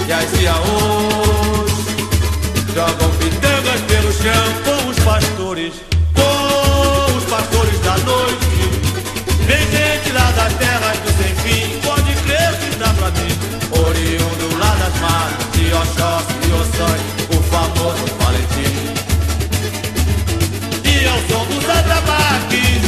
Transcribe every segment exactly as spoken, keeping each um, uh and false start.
e as ciaôs jogam pitangas pelo chão com os pastores, com os pastores da noite. Vem gente lá das terras do sem fim, pode crer que dá pra mim, oriundo lá das matas de Oxóssi e Ossói, o famoso Valentim. E ao som dos atabaques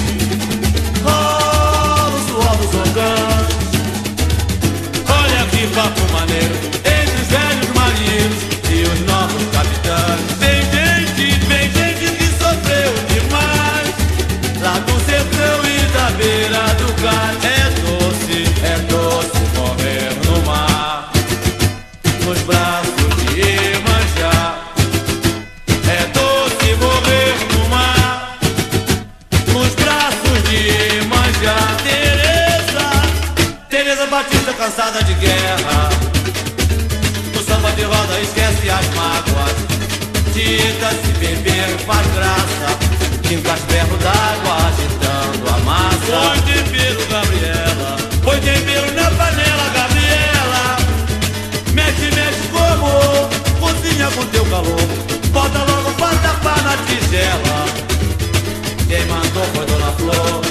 rola o suor dos órgãos. Olha que papo maneiro entre os velhos marinheiros e os novos capitães. Vem gente, vem gente que sofreu demais lá do sertão e da beira do cais. É doce, é doce morrer no mar, nos braços de Iemanjá. É doce morrer no mar, nos braços de Iemanjá. Teresa, Teresa Batista cansada de guerra, no samba de roda esquece as mágoas. Tita se beber faz graça, pinta as ferros d'água agitando a massa. Põe tempero, Gabriela, põe tempero na panela, Gabriela. Mexe, mexe como, cozinha com teu calor. Bota logo vatapá na tigela, quem mandou foi Dona Flor.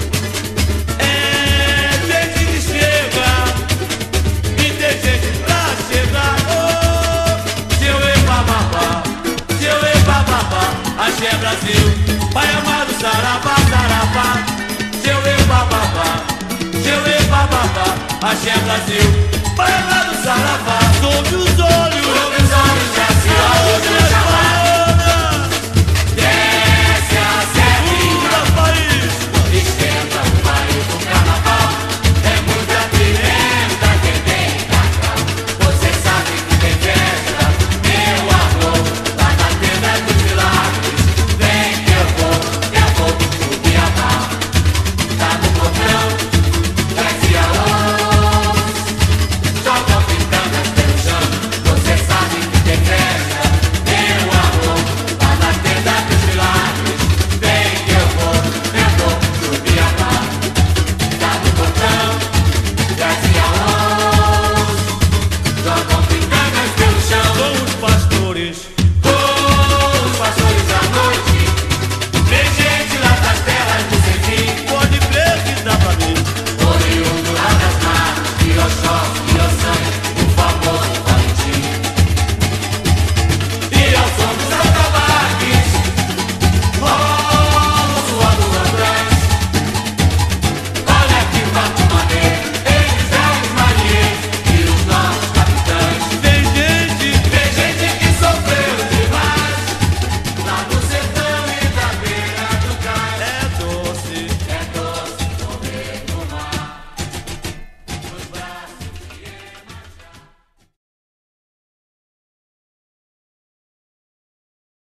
É gente que chega, e tem gente pra chegar. Oh, seu e-bababá, seu e-bababá, axé Brasil, Pai amado, saravá, saravá. Seu e-bababá, seu e-bababá, axé Brasil, Pai amado, saravá. Sou